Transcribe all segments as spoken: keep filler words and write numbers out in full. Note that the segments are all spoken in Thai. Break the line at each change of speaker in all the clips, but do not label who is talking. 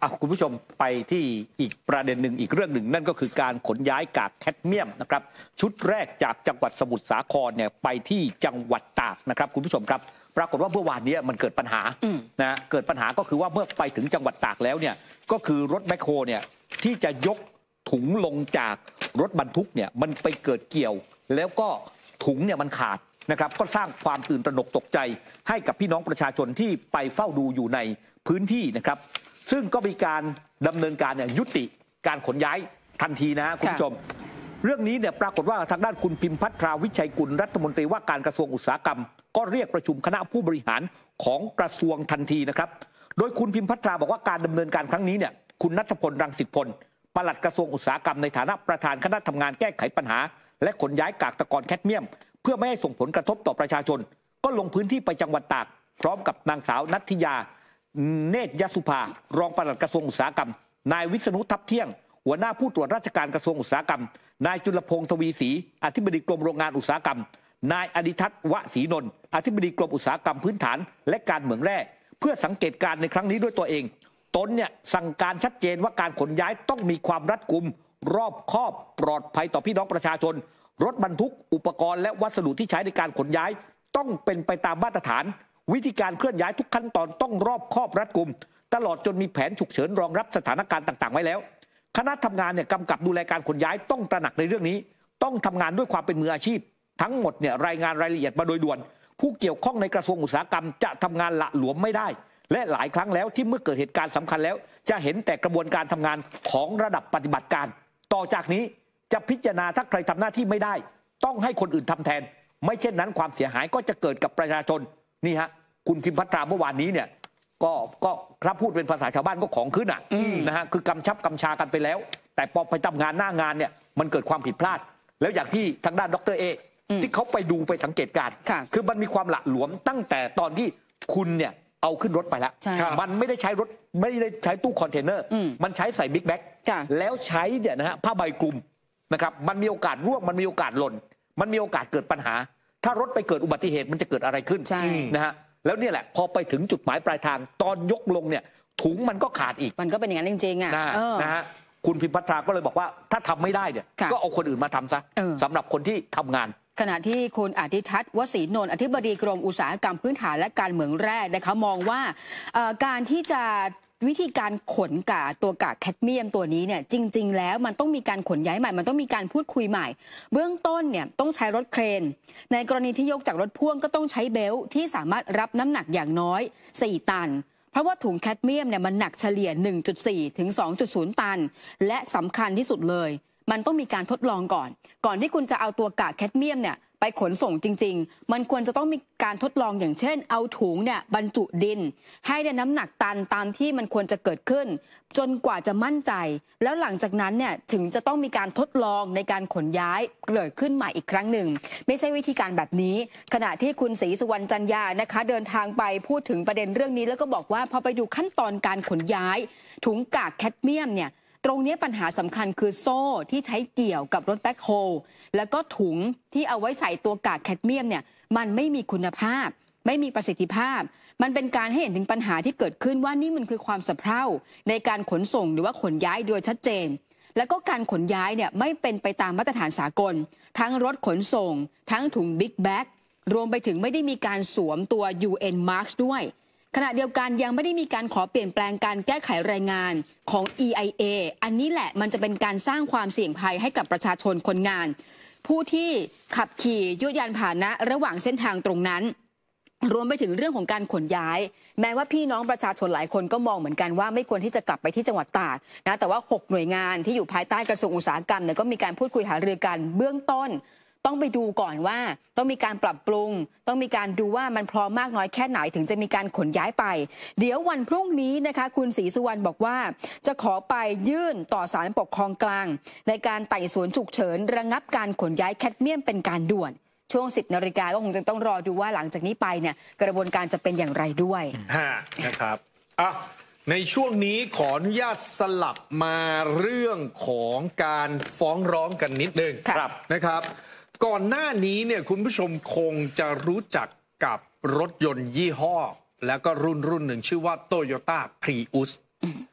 อ่ะคุณผู้ชมไปที่อีกประเด็นหนึ่งอีกเรื่องหนึ่งนั่นก็คือการขนย้ายกากแคดเมียมนะครับชุดแรกจากจังหวัดสมุทรสาครเนี่ยไปที่จังหวัดตากนะครับคุณผู้ชมครับปรากฏว่าเมื่อวานนี้มันเกิดปัญหานะเกิดปัญหาก็คือว่าเมื่อไปถึงจังหวัดตากแล้วเนี่ยก็คือรถแมคโครเนี่ยที่จะยกถุงลงจากรถบรรทุกเนี่ยมันไปเกิดเกี่ยวแล้วก็ถุงเนี่ยมันขาดนะครับก็สร้างความตื่นตระหนกตกใจให้กับพี่น้องประชาชนที่ไปเฝ้าดูอยู่ในพื้นที่นะครับซึ่งก็มีการดำเนินการเนี่ยยุติการขนย้ายทันทีนะคุณผู้ชมเรื่องนี้เนี่ยปรากฏว่าทางด้านคุณพิมพัทราวิชัยกุลรัฐมนตรีว่าการกระทรวงอุตสาหกรรมก็เรียกประชุมคณะผู้บริหารของกระทรวงทันทีนะครับโดยคุณพิมพัทราบอกว่าการดำเนินการครั้งนี้เนี่ยคุณณัฐพลรังสิพลปลัดกระทรวงอุตสาหกรรมในฐานะประธานคณะทำงานแก้ไขปัญหาและขนย้ายกากตะกอนแคดเมียมเพื่อไม่ให้ส่งผลกระทบต่อประชาชนก็ลงพื้นที่ไปจังหวัดตากพร้อมกับนางสาวนัทธิยาเนตรยสุภารองปลัดกระทรวงอุตสาหกรรมนายวิษณุทัพเที่ยงหัวหน้าผู้ตรวจราชการกระทรวงอุตสาหกรรมนายจุลพงศ์ทวีศรีอธิบดีกรมโรงงานอุตสาหกรรมนายอดิทัศน์วศรีนนท์อธิบดีกรมอุตสาหกรรมพื้นฐานและการเหมืองแร่เพื่อสังเกตการในครั้งนี้ด้วยตัวเองตนเนี่ยสั่งการชัดเจนว่าการขนย้ายต้องมีความรัดกุมรอบคอบปลอดภัยต่อพี่น้องประชาชนรถบรรทุกอุปกรณ์และวัสดุที่ใช้ในการขนย้ายต้องเป็นไปตามมาตรฐานวิธีการเคลื่อนย้ายทุกขั้นตอนต้องรอบคอบรัดกุมตลอดจนมีแผนฉุกเฉินรองรับสถานการณ์ต่างๆไว้แล้วคณะทำงานเนี่ยกำกับดูแลการขนย้ายต้องตระหนักในเรื่องนี้ต้องทำงานด้วยความเป็นมืออาชีพทั้งหมดเนี่ยรายงานรายละเอียดมาโดยด่วนผู้เกี่ยวข้องในกระทรวงอุตสาหกรรมจะทำงานละหลวมไม่ได้และหลายครั้งแล้วที่เมื่อเกิดเหตุการณ์สำคัญแล้วจะเห็นแต่กระบวนการทำงานของระดับปฏิบัติการต่อจากนี้จะพิจารณาถ้าใครทำหน้าที่ไม่ได้ต้องให้คนอื่นทำแทนไม่เช่นนั้นความเสียหายก็จะเกิดกับประชาชนนี่ฮะคุณพิมพัทราเมื่อวานนี้เนี่ยก็ก็ครับพูดเป็นภาษาชาวบ้านก็ของขึ้นอ่ะนะฮะคือกำชับกำชากันไปแล้วแต่พอไปทำงานหน้างานเนี่ยมันเกิดความผิดพลาดแล้วอย่างที่ทางด้านดรเอที่เขาไปดูไปสังเกตการณ์คือมันมีความหละหลวมตั้งแต่ตอนที่คุณเนี่ยเอาขึ้นรถไปแล้วมันไม่ได้ใช้รถไม่ได้ใช้ตู้คอนเทนเนอร์มันใช้ใส่บิ๊กแบ็คแล้วใช้เนี่ยนะฮะผ้าใบคลุมนะครับมันมีโอกาสร่วงมันมีโอกาสหล่นมันมีโอกาสเกิดปัญหาถ้ารถไปเกิดอุบัติเหตุมันจะเกิดอะไรขึ้นนะฮะแล้วเนี่ยแหละพอไปถึงจุดหมายปลายทางตอนยกลงเนี่ยถุงมันก็ขาดอีก
มันก็เป็นอย่างนั้นจริงๆอ่ะ
นะฮะคุณพิมพัทราก็เลยบอกว่าถ้าทำไม่ได้เนี่ยก็เอาคนอื่นมาทำซะสำหรับคนที่ทำงาน
ขณะที่คุณอดิทัศน์วศรีนนท์อธิบดีกรมอุตสาหกรรมพื้นฐานและการเหมืองแร่นะคะมองว่าการที่จะวิธีการขนกากตัวกากแคดเมียมตัวนี้เนี่ยจริงๆแล้วมันต้องมีการขนย้ายใหม่มันต้องมีการพูดคุยใหม่เบื้องต้นเนี่ยต้องใช้รถเครนในกรณีที่ยกจากรถพ่วงก็ต้องใช้เบลต์ที่สามารถรับน้ำหนักอย่างน้อยสี่ตันเพราะว่าถุงแคดเมียมเนี่ยมันหนักเฉลี่ย หนึ่งจุดสี่ ถึง สองจุดศูนย์ ตันและสำคัญที่สุดเลยมันต้องมีการทดลองก่อนก่อนที่คุณจะเอาตัวกากแคดเมียมเนี่ยไปขนส่งจริงๆมันควรจะต้องมีการทดลองอย่างเช่นเอาถุงเนี่ยบรรจุดินให้ได้น้ำหนักตันตามที่มันควรจะเกิดขึ้นจนกว่าจะมั่นใจแล้วหลังจากนั้นเนี่ยถึงจะต้องมีการทดลองในการขนย้ายเกิดขึ้นใหม่อีกครั้งหนึ่งไม่ใช่วิธีการแบบนี้ขณะที่คุณศรีสุวรรณจันยานะคะเดินทางไปพูดถึงประเด็นเรื่องนี้แล้วก็บอกว่าพอไปดูขั้นตอนการขนย้ายถุงกากแคดเมียมเนี่ยตรงนี้ปัญหาสำคัญคือโซ่ที่ใช้เกี่ยวกับรถแบ็คโฮลแล้วก็ถุงที่เอาไว้ใส่ตัวกากแคดเมียมเนี่ยมันไม่มีคุณภาพไม่มีประสิทธิภาพมันเป็นการให้เห็นถึงปัญหาที่เกิดขึ้นว่านี่มันคือความสะเพร่าในการขนส่งหรือว่าขนย้ายโดยชัดเจนแล้วก็การขนย้ายเนี่ยไม่เป็นไปตามมาตรฐานสากลทั้งรถขนส่งทั้งถุงบิ๊กแบ็ครวมไปถึงไม่ได้มีการสวมตัว ยู เอ็น Marks ด้วยขณะเดียวกันยังไม่ได้มีการขอเปลี่ยนแปลงการแก้ไขรายงานของ อี ไอ เอ อันนี้แหละมันจะเป็นการสร้างความเสี่ยงภัยให้กับประชาชนคนงานผู้ที่ขับขี่ยวดยานพาหนะระหว่างเส้นทางตรงนั้นรวมไปถึงเรื่องของการขนย้ายแม้ว่าพี่น้องประชาชนหลายคนก็มองเหมือนกันว่าไม่ควรที่จะกลับไปที่จังหวัดตากนะแต่ว่าหกหน่วยงานที่อยู่ภายใต้กระทรวงอุตสาหกรรมเนี่ยก็มีการพูดคุยหารือกันเบื้องต้นต้องไปดูก่อนว่าต้องมีการปรับปรุงต้องมีการดูว่ามันพร้อมมากน้อยแค่ไหนถึงจะมีการขนย้ายไปเดี๋ยววันพรุ่งนี้นะคะคุณศรีสุวรรณบอกว่าจะขอไปยื่นต่อศาลปกครองกลางในการไต่สวนฉุกเฉินระงับการขนย้ายแคดเมียมเป็นการด่วนช่วงสิบนาฬิกาก็คงจะต้องรอดูว่าหลังจากนี้ไปเนี่ยกระบวนการจะเป็นอย่างไรด้วย
นะครับอ่ะในช่วงนี้ขออนุญาตสลับมาเรื่องของการฟ้องร้องกันนิดนึงนะครับก่อนหน้านี้เนี่ยคุณผู้ชมคงจะรู้จักกับรถยนต์ยี่ห้อแล้วก็รุ่นรุ่นหนึ่งชื่อว่า Toyota Prius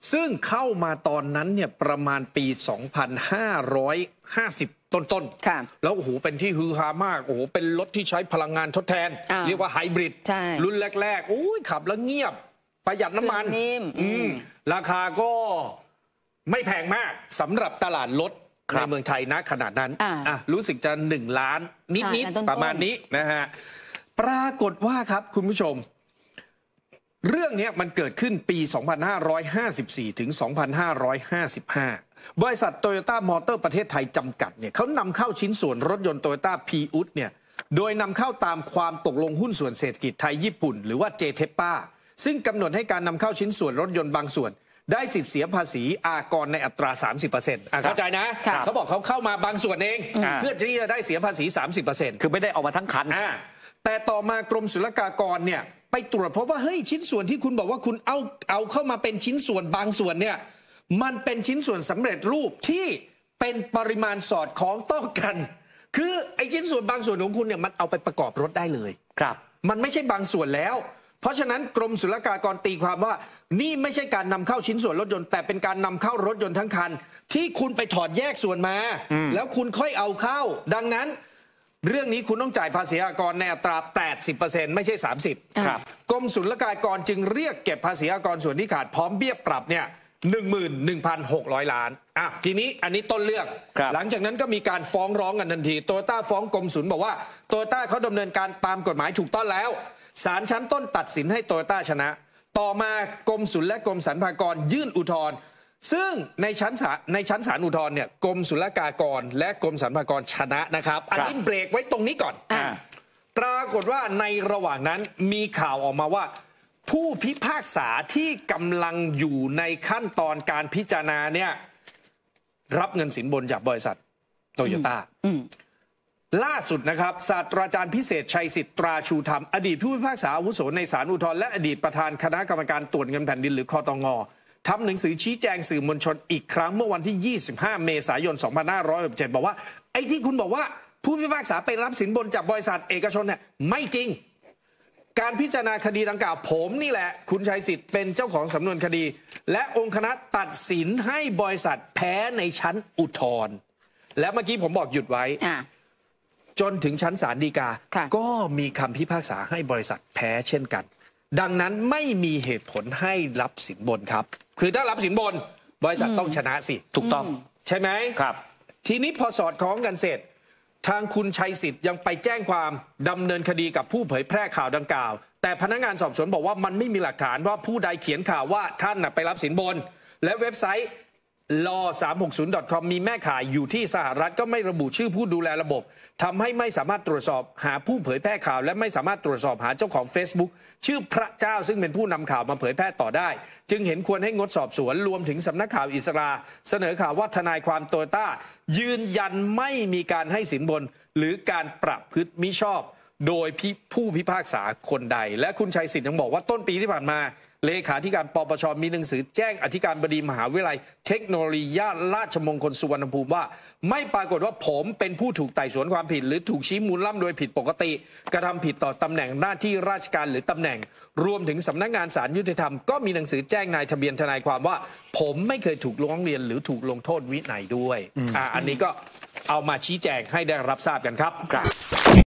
ซึ่งเข้ามาตอนนั้นเนี่ยประมาณปี สองพันห้าร้อยห้าสิบ ต้นๆแล้วโอ้โหเป็นที่ฮือฮามากโอ้โหเป็นรถที่ใช้พลังงานทดแทนเรียกว่าไฮบริดรุ่นแรกๆโอ้ยขับแล้วเงียบประหยัดน้ำมันราคาก็ไม่แพงมากสำหรับตลาดรถในเมืองไทยนะขนาดนั้นอ่ะรู้สึกจะหนึ่งล้านนิดๆประมาณนี้นะฮะปรากฏว่าครับคุณผู้ชมเรื่องนี้มันเกิดขึ้นปี สองพันห้าร้อยห้าสิบสี่ ถึง สองพันห้าร้อยห้าสิบห้า บริษัทโตโยต้ามอเตอร์ประเทศไทยจำกัดเนี่ยเขานำเข้าชิ้นส่วนรถยนต์โตโยต้าพีอุสเนี่ยโดยนำเข้าตามความตกลงหุ้นส่วนเศรษฐกิจไทยญี่ปุ่นหรือว่า เจ เทป เอ ซึ่งกำหนดให้การนำเข้าชิ้นส่วนรถยนต์บางส่วนได้สิทธิเสียภาษีอากรในอัตรา สามสิบเปอร์เซ็นต์ อ่ะเข้าใจนะเขาบอกเขาเข้ามาบางส่วนเองเพื่อที่จะได้เสียภาษี สามสิบเปอร์เซ็นต์
คือไม่ได้เอามาทั้งคัน
แต่ต่อมากรมศุลกากรเนี่ยไปตรวจพบว่าเฮ้ยชิ้นส่วนที่คุณบอกว่าคุณเอาเอาเข้ามาเป็นชิ้นส่วนบางส่วนเนี่ยมันเป็นชิ้นส่วนสำเร็จรูปที่เป็นปริมาณสอดคล้องต้องกันคือไอ้ชิ้นส่วนบางส่วนของคุณเนี่ยมันเอาไปประกอบรถได้เลย
ครับ
มันไม่ใช่บางส่วนแล้วเพราะฉะนั้นกรมศุลกากรตีความว่านี่ไม่ใช่การนำเข้าชิ้นส่วนรถยนต์แต่เป็นการนำเข้ารถยนต์ทั้งคันที่คุณไปถอดแยกส่วนมาแล้วคุณค่อยเอาเข้าดังนั้นเรื่องนี้คุณต้องจ่ายภาษีอากรในอัตรา แปดสิบเปอร์เซ็นต์ ไม่ใช่ สามสิบ ครับกรมศุลกากรจึงเรียกเก็บภาษีอากรส่วนที่ขาดพร้อมเบี้ยปรับเนี่ย หนึ่งหมื่นหนึ่งพันหกร้อย ล้านอ่ะทีนี้อันนี้ต้นเรื่องหลังจากนั้นก็มีการฟ้องร้องกันทันทีโตโยต้าฟ้องกรมศุลบอกว่าโตโยต้าเขาดำเนินการตามกฎหมายถูกต้องแล้วศาลชั้นต้นตัดสินให้โตโยต้าชนะต่อมากรมศุลและกรมสรรพากรยื่นอุทธรณ์ซึ่งในชั้นศาลในชั้นศาลอุทธรณ์เนี่ยกรมศุลกากรและกรมสรรพากรชนะนะครับอันนี้เบรกไว้ตรงนี้ก่อนปรากฏว่าในระหว่างนั้นมีข่าวออกมาว่าผู้พิพากษาที่กำลังอยู่ในขั้นตอนการพิจารณาเนี่ยรับเงินสินบนจากบริษัทโตโยต้าล่าสุดนะครับศาสตราจารย์พิเศษชัยสิทธิ์ตราชูธรรมอดีตผู้พิพากษาอาวุโสในศาลอุทธรณ์และอดีตประธานคณะกรรมการตรวจเงินแผ่นดินหรือคตง.ทำหนังสือชี้แจงสื่อมวลชนอีกครั้งเมื่อวันที่ยี่สิบห้าเมษายนสองพันห้าร้อยหกสิบเจ็ดบอกว่าไอ้ที่คุณบอกว่าผู้พิพากษาไปรับสินบนจากบริษัทเอกชนเนี่ยไม่จริงการพิจารณาคดีดังกล่าวผมนี่แหละคุณชัยสิทธิ์เป็นเจ้าของสำนวนคดีและองค์คณะตัดสินให้บริษัทแพ้ในชั้นอุทธรณ์และเมื่อกี้ผมบอกหยุดไว้จนถึงชั้นศาลฎีกาก็มีคำพิพากษาให้บริษัทแพ้เช่นกันดังนั้นไม่มีเหตุผลให้รับสินบนครับคือถ้ารับสินบนบริษัทต้องชนะสิ
ถูกต้อง
ใช่ไหม
ครับ
ทีนี้พอสอดคล้องกันเสร็จทางคุณชัยสิทธิ์ยังไปแจ้งความดำเนินคดีกับผู้เผยแพร่ข่าวดังกล่าวแต่พนักงานสอบสวนบอกว่ามันไม่มีหลักฐานว่าผู้ใดเขียนข่าวว่าท่านไปรับสินบนและเว็บไซต์ ลอ สามหกศูนย์ ดอท คอม มีแม่ข่ายอยู่ที่สหรัฐก็ไม่ระบุชื่อผู้ดูแลระบบทำให้ไม่สามารถตรวจสอบหาผู้เผยแพร่ข่าวและไม่สามารถตรวจสอบหาเจ้าของ Facebook ชื่อพระเจ้าซึ่งเป็นผู้นำข่าวมาเผยแพร่ต่อได้จึงเห็นควรให้งดสอบสวนรวมถึงสำนักข่าวอิสราเสนอข่าวว่าทนายความโตโยต้ายืนยันไม่มีการให้สินบนหรือการประพฤติมิชอบโดยผู้พิพากษาคนใดและคุณชัยสิทธิ์ยังบอกว่าต้นปีที่ผ่านมาเลขาธิการปปชมีหนังสือแจ้งอธิการบดีมหาวิทยาลัยเทคโนโลยีราชมงคลสุวรรณภูมิว่าไม่ปรากฏว่าผมเป็นผู้ถูกไต่สวนความผิดหรือถูกชี้มูลล่ำโดยผิดปกติกระทำผิดต่อตำแหน่งหน้าที่ราชการหรือตำแหน่งรวมถึงสำนักงานศาลยุติธรรมก็มีหนังสือแจ้งนายทะเบียนทนายความว่าผมไม่เคยถูกร้องเรียนหรือถูกลงโทษวินัยด้วยอ่าอันนี้ก็เอามาชี้แจงให้ได้รับทราบกันครับ